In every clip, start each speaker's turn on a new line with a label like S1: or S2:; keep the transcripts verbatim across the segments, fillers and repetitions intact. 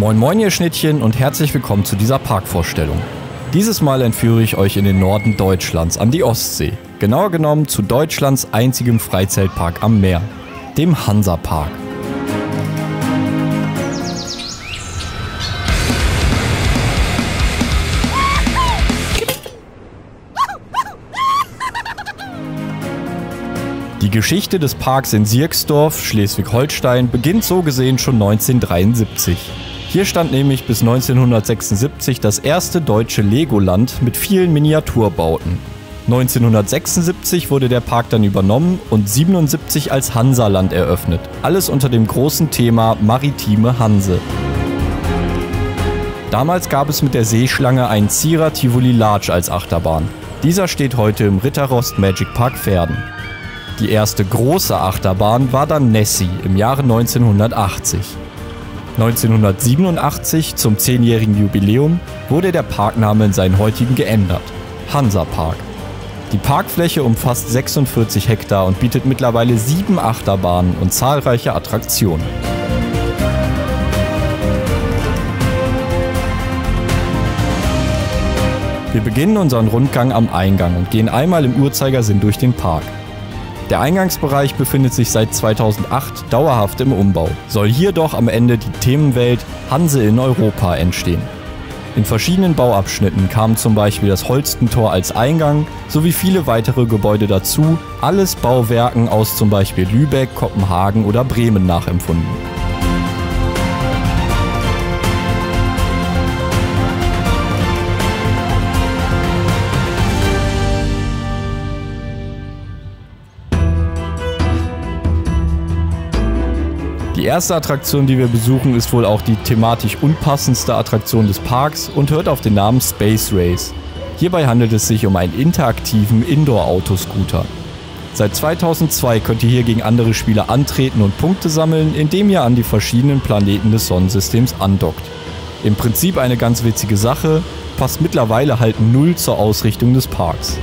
S1: Moin moin ihr Schnittchen und herzlich willkommen zu dieser Parkvorstellung. Dieses Mal entführe ich euch in den Norden Deutschlands an die Ostsee. Genauer genommen zu Deutschlands einzigem Freizeitpark am Meer, dem Hansapark. Die Geschichte des Parks in Sierksdorf, Schleswig-Holstein, beginnt so gesehen schon neunzehnhundertdreiundsiebzig. Hier stand nämlich bis neunzehnhundertsechsundsiebzig das erste deutsche Legoland mit vielen Miniaturbauten. neunzehnhundertsechsundsiebzig wurde der Park dann übernommen und siebenundsiebzig als Hansaland eröffnet. Alles unter dem großen Thema Maritime Hanse. Damals gab es mit der Seeschlange einen Zierer Tivoli Large als Achterbahn. Dieser steht heute im Ritterrost Magic Park Verden. Die erste große Achterbahn war dann Nessie im Jahre neunzehnhundertachtzig. neunzehnhundertsiebenundachtzig, zum zehnjährigen Jubiläum, wurde der Parkname in seinen heutigen geändert: Hansapark. Die Parkfläche umfasst sechsundvierzig Hektar und bietet mittlerweile sieben Achterbahnen und zahlreiche Attraktionen. Wir beginnen unseren Rundgang am Eingang und gehen einmal im Uhrzeigersinn durch den Park. Der Eingangsbereich befindet sich seit zweitausendacht dauerhaft im Umbau. Soll hier doch am Ende die Themenwelt Hanse in Europa entstehen. In verschiedenen Bauabschnitten kamen zum Beispiel das Holstentor als Eingang sowie viele weitere Gebäude dazu, alles Bauwerken aus zum Beispiel Lübeck, Kopenhagen oder Bremen nachempfunden. Die erste Attraktion, die wir besuchen, ist wohl auch die thematisch unpassendste Attraktion des Parks und hört auf den Namen Space Race. Hierbei handelt es sich um einen interaktiven Indoor-Autoscooter. Seit zweitausendzwei könnt ihr hier gegen andere Spieler antreten und Punkte sammeln, indem ihr an die verschiedenen Planeten des Sonnensystems andockt. Im Prinzip eine ganz witzige Sache, passt mittlerweile halt null zur Ausrichtung des Parks.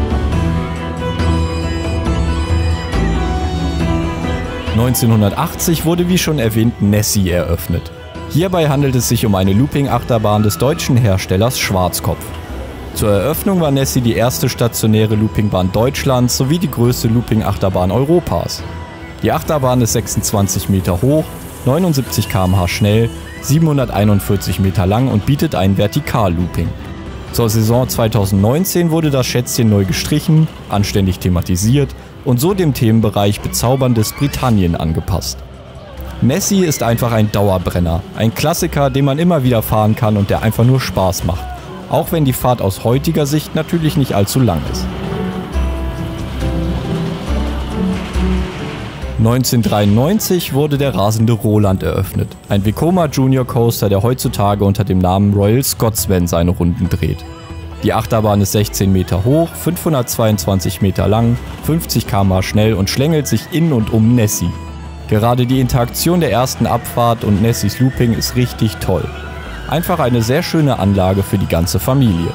S1: neunzehnhundertachtzig wurde wie schon erwähnt Nessie eröffnet. Hierbei handelt es sich um eine Looping-Achterbahn des deutschen Herstellers Schwarzkopf. Zur Eröffnung war Nessie die erste stationäre Loopingbahn Deutschlands sowie die größte Looping-Achterbahn Europas. Die Achterbahn ist sechsundzwanzig Meter hoch, neunundsiebzig Kilometer pro Stunde schnell, siebenhunderteinundvierzig Meter lang und bietet ein Vertikal-Looping. Zur Saison zweitausendneunzehn wurde das Schätzchen neu gestrichen, anständig thematisiert und so dem Themenbereich bezauberndes Britannien angepasst. Nessie ist einfach ein Dauerbrenner, ein Klassiker, den man immer wieder fahren kann und der einfach nur Spaß macht, auch wenn die Fahrt aus heutiger Sicht natürlich nicht allzu lang ist. neunzehnhundertdreiundneunzig wurde der rasende Roland eröffnet, ein Vekoma Junior Coaster, der heutzutage unter dem Namen Royal Scotsman seine Runden dreht. Die Achterbahn ist sechzehn Meter hoch, fünfhundertzweiundzwanzig Meter lang, fünfzig Kilometer pro Stunde schnell und schlängelt sich in und um Nessie. Gerade die Interaktion der ersten Abfahrt und Nessies Looping ist richtig toll. Einfach eine sehr schöne Anlage für die ganze Familie.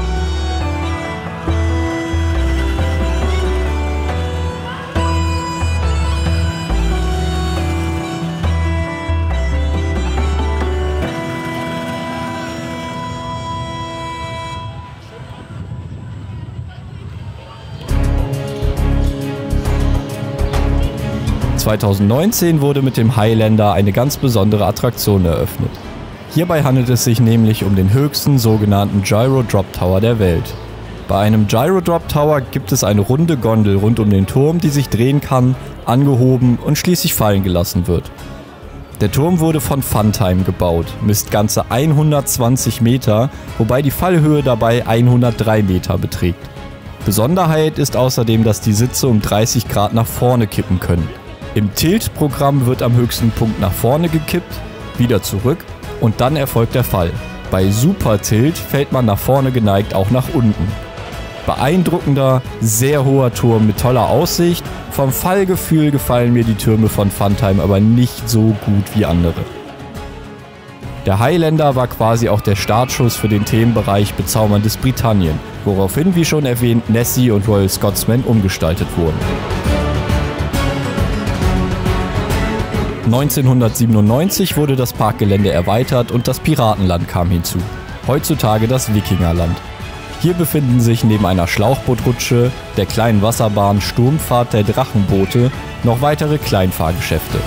S1: zweitausendneunzehn wurde mit dem Highlander eine ganz besondere Attraktion eröffnet. Hierbei handelt es sich nämlich um den höchsten sogenannten Gyro Drop Tower der Welt. Bei einem Gyro Drop Tower gibt es eine runde Gondel rund um den Turm, die sich drehen kann, angehoben und schließlich fallen gelassen wird. Der Turm wurde von Funtime gebaut, misst ganze hundertzwanzig Meter, wobei die Fallhöhe dabei hundertdrei Meter beträgt. Besonderheit ist außerdem, dass die Sitze um dreißig Grad nach vorne kippen können. Im Tilt-Programm wird am höchsten Punkt nach vorne gekippt, wieder zurück und dann erfolgt der Fall. Bei Super Tilt fällt man nach vorne geneigt auch nach unten. Beeindruckender, sehr hoher Turm mit toller Aussicht. Vom Fallgefühl gefallen mir die Türme von Funtime aber nicht so gut wie andere. Der Highlander war quasi auch der Startschuss für den Themenbereich bezauberndes Britannien, woraufhin, wie schon erwähnt, Nessie und Royal Scotsman umgestaltet wurden. neunzehnhundertsiebenundneunzig wurde das Parkgelände erweitert und das Piratenland kam hinzu, heutzutage das Wikingerland. Hier befinden sich neben einer Schlauchbootrutsche, der kleinen Wasserbahn Sturmfahrt der Drachenboote noch weitere Kleinfahrgeschäfte.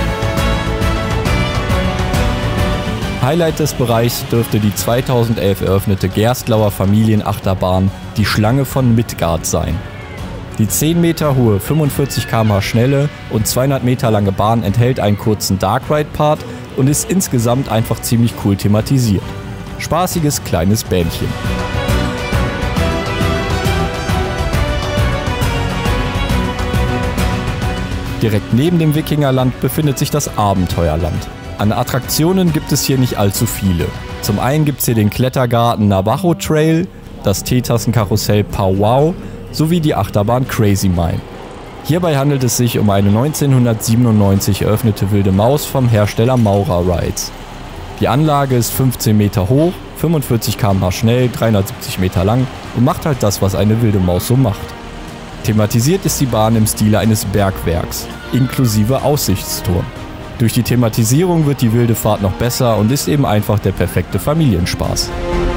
S1: Highlight des Bereichs dürfte die zweitausendelf eröffnete Gerstlauer Familienachterbahn Die Schlange von Midgard sein. Die zehn Meter hohe, fünfundvierzig Kilometer pro Stunde schnelle und zweihundert Meter lange Bahn enthält einen kurzen Dark Ride Part und ist insgesamt einfach ziemlich cool thematisiert. Spaßiges kleines Bähnchen. Direkt neben dem Wikingerland befindet sich das Abenteuerland. An Attraktionen gibt es hier nicht allzu viele. Zum einen gibt es hier den Klettergarten Navajo Trail, das Teetassenkarussell Powwow sowie die Achterbahn Crazy Mine. Hierbei handelt es sich um eine neunzehnhundertsiebenundneunzig eröffnete wilde Maus vom Hersteller Maurer Rides. Die Anlage ist fünfzehn Meter hoch, fünfundvierzig Kilometer pro Stunde schnell, dreihundertsiebzig Meter lang und macht halt das, was eine wilde Maus so macht. Thematisiert ist die Bahn im Stile eines Bergwerks, inklusive Aussichtsturm. Durch die Thematisierung wird die wilde Fahrt noch besser und ist eben einfach der perfekte Familienspaß.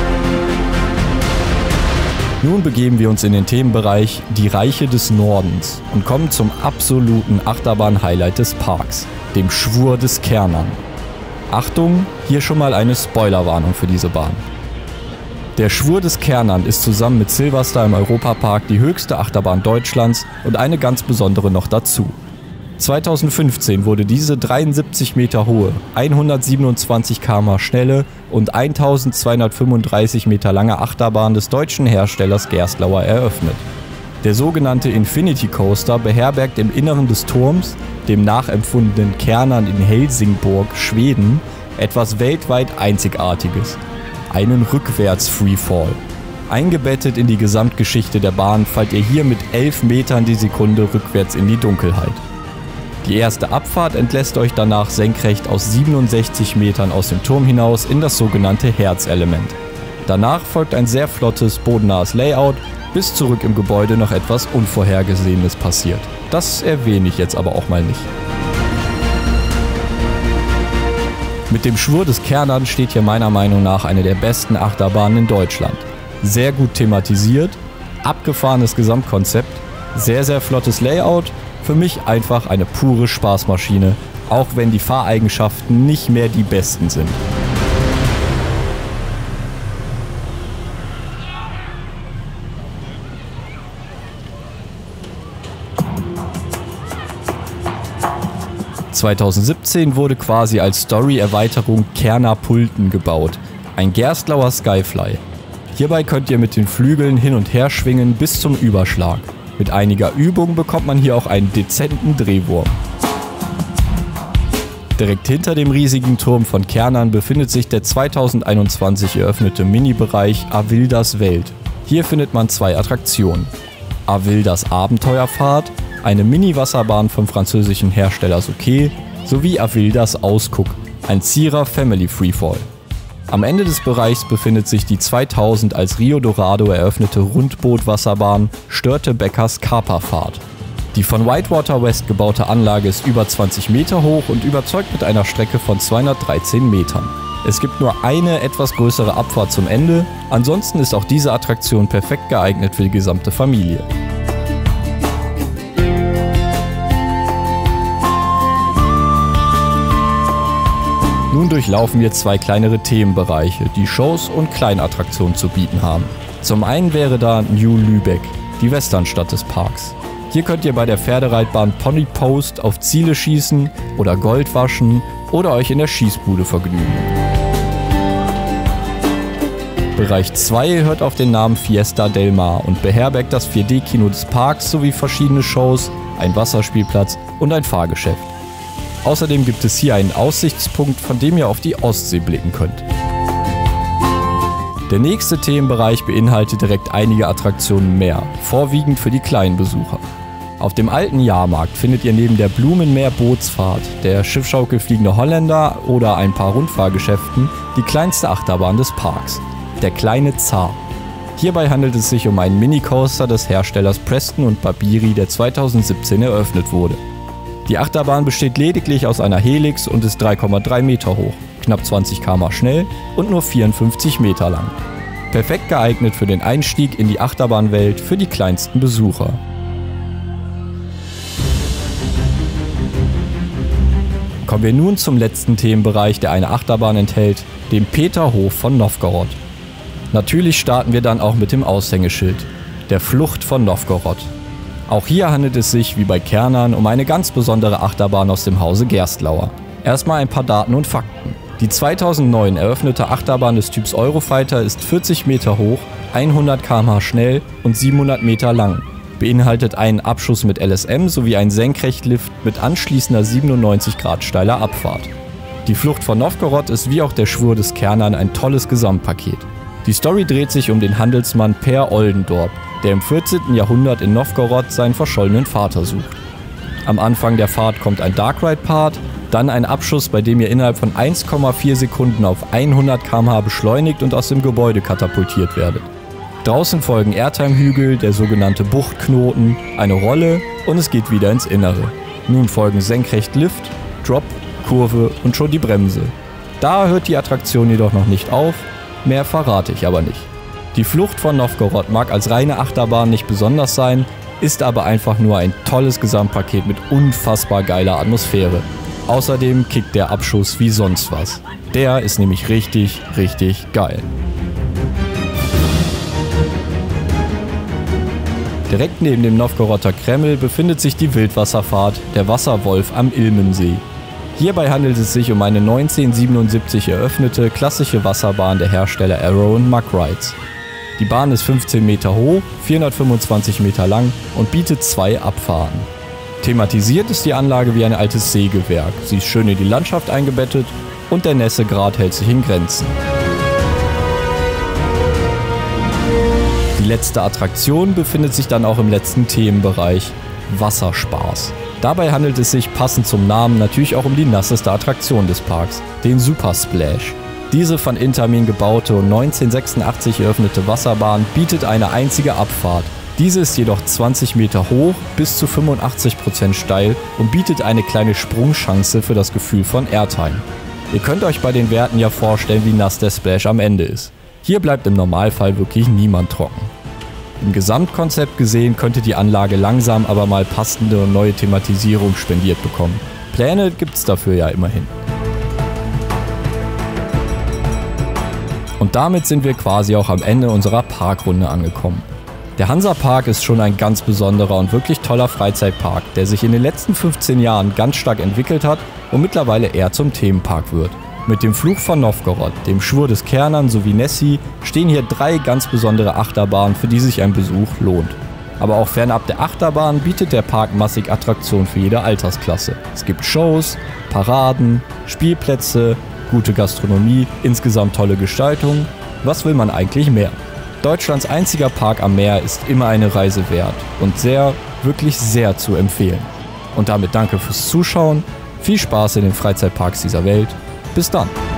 S1: Nun begeben wir uns in den Themenbereich Die Reiche des Nordens und kommen zum absoluten Achterbahn-Highlight des Parks, dem Schwur des Kernern. Achtung, hier schon mal eine Spoilerwarnung für diese Bahn. Der Schwur des Kernern ist zusammen mit Silverstar im Europapark die höchste Achterbahn Deutschlands und eine ganz besondere noch dazu. zweitausendfünfzehn wurde diese dreiundsiebzig Meter hohe, hundertsiebenundzwanzig Kilometer pro Stunde schnelle und eintausendzweihundertfünfunddreißig Meter lange Achterbahn des deutschen Herstellers Gerstlauer eröffnet. Der sogenannte Infinity Coaster beherbergt im Inneren des Turms, dem nachempfundenen Kernern in Helsingborg, Schweden, etwas weltweit Einzigartiges: einen Rückwärts-Freefall. Eingebettet in die Gesamtgeschichte der Bahn fallt ihr hier mit elf Metern die Sekunde rückwärts in die Dunkelheit. Die erste Abfahrt entlässt euch danach senkrecht aus siebenundsechzig Metern aus dem Turm hinaus in das sogenannte Herzelement. Danach folgt ein sehr flottes, bodennahes Layout, bis zurück im Gebäude noch etwas Unvorhergesehenes passiert. Das erwähne ich jetzt aber auch mal nicht. Mit dem Schwur des Kernern steht hier meiner Meinung nach eine der besten Achterbahnen in Deutschland. Sehr gut thematisiert, abgefahrenes Gesamtkonzept, sehr sehr flottes Layout, für mich einfach eine pure Spaßmaschine, auch wenn die Fahreigenschaften nicht mehr die besten sind. zweitausendsiebzehn wurde quasi als Story-Erweiterung Kerner Pulten gebaut, ein Gerstlauer Skyfly. Hierbei könnt ihr mit den Flügeln hin und her schwingen bis zum Überschlag. Mit einiger Übung bekommt man hier auch einen dezenten Drehwurm. Direkt hinter dem riesigen Turm von Kernern befindet sich der zweitausendeinundzwanzig eröffnete Mini-Bereich Avildas Welt. Hier findet man zwei Attraktionen: Avildas Abenteuerfahrt, eine Mini-Wasserbahn vom französischen Hersteller Souquet, sowie Avildas Ausguck, ein Zierer Family Freefall. Am Ende des Bereichs befindet sich die zweitausend als Rio Dorado eröffnete Rundboot-Wasserbahn Störtebeckers Kaperfahrt. Die von Whitewater West gebaute Anlage ist über zwanzig Meter hoch und überzeugt mit einer Strecke von zweihundertdreizehn Metern. Es gibt nur eine etwas größere Abfahrt zum Ende, ansonsten ist auch diese Attraktion perfekt geeignet für die gesamte Familie. Nun durchlaufen wir zwei kleinere Themenbereiche, die Shows und Kleinattraktionen zu bieten haben. Zum einen wäre da New Lübeck, die Westernstadt des Parks. Hier könnt ihr bei der Pferdereitbahn Pony Post auf Ziele schießen oder Gold waschen oder euch in der Schießbude vergnügen. Bereich zwei hört auf den Namen Fiesta Del Mar und beherbergt das vier D Kino des Parks sowie verschiedene Shows, ein Wasserspielplatz und ein Fahrgeschäft. Außerdem gibt es hier einen Aussichtspunkt, von dem ihr auf die Ostsee blicken könnt. Der nächste Themenbereich beinhaltet direkt einige Attraktionen mehr, vorwiegend für die kleinen Besucher. Auf dem alten Jahrmarkt findet ihr neben der Blumenmeer-Bootsfahrt, der Schiffschaukel Fliegende Holländer oder ein paar Rundfahrgeschäften die kleinste Achterbahn des Parks, der kleine Zar. Hierbei handelt es sich um einen Mini-Coaster des Herstellers Preston und Babiri, der zweitausendsiebzehn eröffnet wurde. Die Achterbahn besteht lediglich aus einer Helix und ist drei Komma drei Meter hoch, knapp zwanzig Kilometer pro Stunde schnell und nur vierundfünfzig Meter lang. Perfekt geeignet für den Einstieg in die Achterbahnwelt für die kleinsten Besucher. Kommen wir nun zum letzten Themenbereich, der eine Achterbahn enthält, dem Peterhof von Nowgorod. Natürlich starten wir dann auch mit dem Aushängeschild, der Flucht von Nowgorod. Auch hier handelt es sich, wie bei Kernern, um eine ganz besondere Achterbahn aus dem Hause Gerstlauer. Erstmal ein paar Daten und Fakten. Die zweitausendneun eröffnete Achterbahn des Typs Eurofighter ist vierzig Meter hoch, hundert Kilometer pro Stunde schnell und siebenhundert Meter lang. Beinhaltet einen Abschuss mit L S M sowie einen Senkrechtlift mit anschließender siebenundneunzig Grad steiler Abfahrt. Die Flucht von Nowgorod ist wie auch der Schwur des Kernern ein tolles Gesamtpaket. Die Story dreht sich um den Handelsmann Per Oldendorp, der im vierzehnten Jahrhundert in Nowgorod seinen verschollenen Vater sucht. Am Anfang der Fahrt kommt ein Dark Ride Part, dann ein Abschuss, bei dem ihr innerhalb von eins Komma vier Sekunden auf hundert Kilometer pro Stunde beschleunigt und aus dem Gebäude katapultiert werdet. Draußen folgen Airtime-Hügel, der sogenannte Buchtknoten, eine Rolle und es geht wieder ins Innere. Nun folgen Senkrechtlift, Drop, Kurve und schon die Bremse. Da hört die Attraktion jedoch noch nicht auf, mehr verrate ich aber nicht. Die Flucht von Nowgorod mag als reine Achterbahn nicht besonders sein, ist aber einfach nur ein tolles Gesamtpaket mit unfassbar geiler Atmosphäre. Außerdem kickt der Abschuss wie sonst was. Der ist nämlich richtig, richtig geil. Direkt neben dem Nowgoroder Kreml befindet sich die Wildwasserfahrt, der Wasserwolf am Ilmensee. Hierbei handelt es sich um eine neunzehnhundertsiebenundsiebzig eröffnete klassische Wasserbahn der Hersteller Arrow und Mack Rides. Die Bahn ist fünfzehn Meter hoch, vierhundertfünfundzwanzig Meter lang und bietet zwei Abfahrten. Thematisiert ist die Anlage wie ein altes Sägewerk, sie ist schön in die Landschaft eingebettet und der Nässegrad hält sich in Grenzen. Die letzte Attraktion befindet sich dann auch im letzten Themenbereich, Wasserspaß. Dabei handelt es sich passend zum Namen natürlich auch um die nasseste Attraktion des Parks, den Super Splash. Diese von Intamin gebaute und neunzehnhundertsechsundachtzig eröffnete Wasserbahn bietet eine einzige Abfahrt. Diese ist jedoch zwanzig Meter hoch, bis zu fünfundachtzig Prozent steil und bietet eine kleine Sprungchance für das Gefühl von Airtime. Ihr könnt euch bei den Werten ja vorstellen, wie nass der Splash am Ende ist. Hier bleibt im Normalfall wirklich niemand trocken. Im Gesamtkonzept gesehen könnte die Anlage langsam aber mal passende und neue Thematisierung spendiert bekommen. Pläne gibt's dafür ja immerhin. Und damit sind wir quasi auch am Ende unserer Parkrunde angekommen. Der Hansa-Park ist schon ein ganz besonderer und wirklich toller Freizeitpark, der sich in den letzten fünfzehn Jahren ganz stark entwickelt hat und mittlerweile eher zum Themenpark wird. Mit dem Fluch von Nowgorod, dem Schwur des Kernern sowie Nessie stehen hier drei ganz besondere Achterbahnen, für die sich ein Besuch lohnt. Aber auch fernab der Achterbahn bietet der Park massig Attraktionen für jede Altersklasse. Es gibt Shows, Paraden, Spielplätze, gute Gastronomie, insgesamt tolle Gestaltung. Was will man eigentlich mehr? Deutschlands einziger Park am Meer ist immer eine Reise wert und sehr, wirklich sehr zu empfehlen. Und damit danke fürs Zuschauen, viel Spaß in den Freizeitparks dieser Welt. Bis dann!